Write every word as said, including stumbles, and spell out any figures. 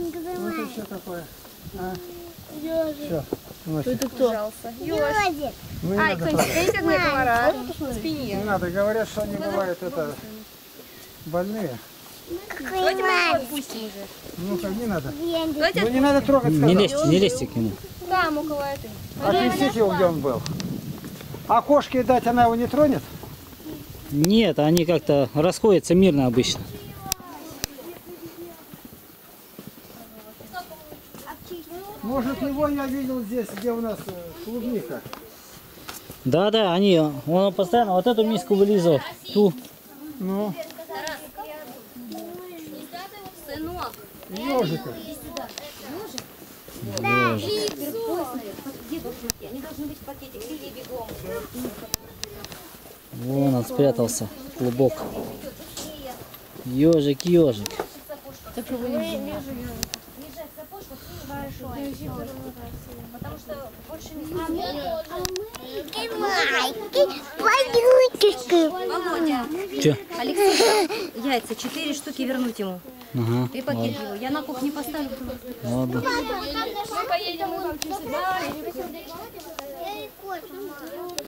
Вот это что такое? А? Ёжик. Все, Это кто? Ёжик. ну, не Ай, надо, кто правда. встретит мне комара в Не спине? надо, говорят, что они бывают это больные. Какой Давайте мы его маленький. отпустим уже. Ну-ка, не надо. Давайте Ну не надо трогать, Не сказал. лезьте, не лезьте к нему. там около этой. Отнесите его, где он был. А кошке дать, она его не тронет? Нет, они как-то расходятся мирно обычно. Может, его я видел здесь, где у нас э, клубника. Да, да, они, он постоянно вот эту миску вылизывал, ту. Ну, Сынок. ежика. Они должны быть в пакете. Бери бегом. Вон он спрятался, клубок. Ежик, ежик. Потому что больше не знаю. Маленький, Володя, Че? Алексей, яйца, четыре штуки вернуть ему. Ага, Ты пакет его. Я на кухне поставлю. ладно. Мы поедем, мы вам чуть